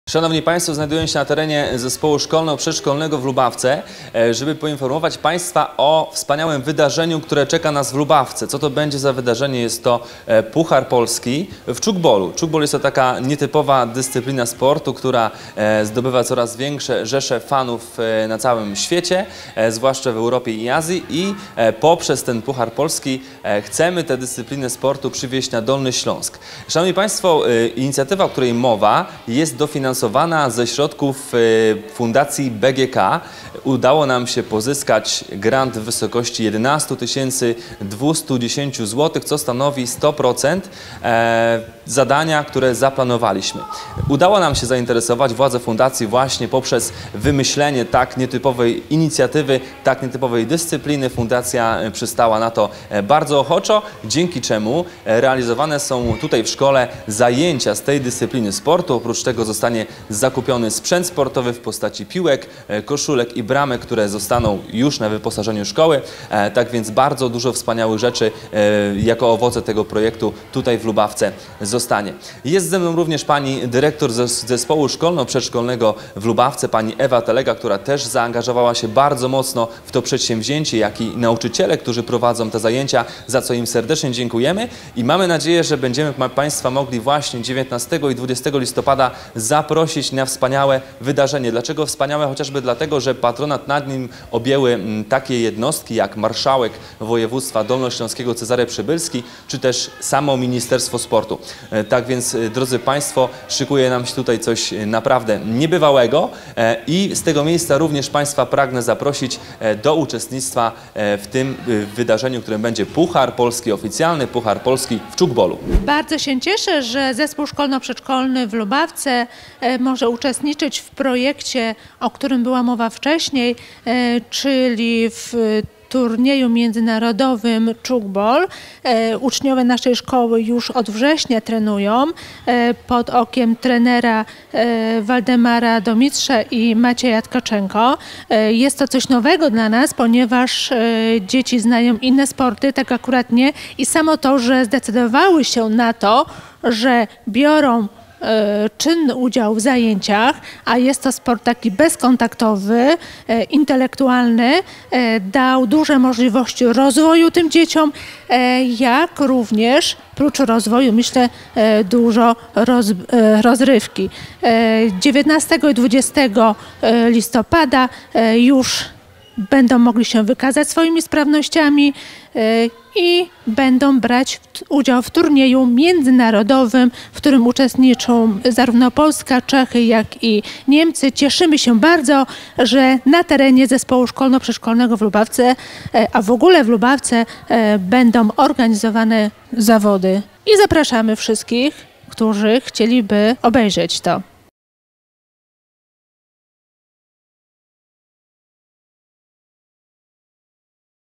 Szanowni Państwo, znajduję się na terenie zespołu szkolno-przedszkolnego w Lubawce, żeby poinformować Państwa o wspaniałym wydarzeniu, które czeka nas w Lubawce. Co to będzie za wydarzenie? Jest to Puchar Polski w czukbolu. Czukbol jest to taka nietypowa dyscyplina sportu, która zdobywa coraz większe rzesze fanów na całym świecie, zwłaszcza w Europie i Azji, i poprzez ten Puchar Polski chcemy tę dyscyplinę sportu przywieźć na Dolny Śląsk. Szanowni Państwo, inicjatywa, o której mowa, jest dofinansowana ze środków Fundacji BGK. Udało nam się pozyskać grant w wysokości 11 210 zł, co stanowi 100% zadania, które zaplanowaliśmy. Udało nam się zainteresować władze fundacji właśnie poprzez wymyślenie tak nietypowej inicjatywy, tak nietypowej dyscypliny. Fundacja przystała na to bardzo ochoczo, dzięki czemu realizowane są tutaj w szkole zajęcia z tej dyscypliny sportu. Oprócz tego zostanie zakupiony sprzęt sportowy w postaci piłek, koszulek i bramek, które zostaną już na wyposażeniu szkoły. Tak więc bardzo dużo wspaniałych rzeczy jako owoce tego projektu tutaj w Lubawce zostanie. Jest ze mną również pani dyrektor zespołu szkolno-przedszkolnego w Lubawce, pani Ewa Telega, która też zaangażowała się bardzo mocno w to przedsięwzięcie, jak i nauczyciele, którzy prowadzą te zajęcia, za co im serdecznie dziękujemy i mamy nadzieję, że będziemy Państwa mogli właśnie 19 i 20 listopada zaprosić na wspaniałe wydarzenie. Dlaczego wspaniałe? Chociażby dlatego, że patronat nad nim objęły takie jednostki jak marszałek województwa dolnośląskiego Cezary Przybylski, czy też samo Ministerstwo Sportu. Tak więc, drodzy Państwo, szykuje nam się tutaj coś naprawdę niebywałego i z tego miejsca również Państwa pragnę zaprosić do uczestnictwa w tym wydarzeniu, którym będzie Puchar Polski, oficjalny Puchar Polski w czukbolu. Bardzo się cieszę, że zespół szkolno-przedszkolny w Lubawce może uczestniczyć w projekcie, o którym była mowa wcześniej, czyli w turnieju międzynarodowym czukbol. Uczniowie naszej szkoły już od września trenują pod okiem trenera Waldemara Domitrza i Macieja Tkaczenko. Jest to coś nowego dla nas, ponieważ dzieci znają inne sporty, tak akurat nie. I samo to, że zdecydowały się na to, że biorą czynny udział w zajęciach, a jest to sport taki bezkontaktowy, intelektualny, dał duże możliwości rozwoju tym dzieciom, jak również, prócz rozwoju, myślę, dużo rozrywki. 19 i 20 listopada już będą mogli się wykazać swoimi sprawnościami i będą brać udział w turnieju międzynarodowym, w którym uczestniczą zarówno Polska, Czechy, jak i Niemcy. Cieszymy się bardzo, że na terenie zespołu szkolno-przedszkolnego w Lubawce, a w ogóle w Lubawce będą organizowane zawody. I zapraszamy wszystkich, którzy chcieliby obejrzeć to.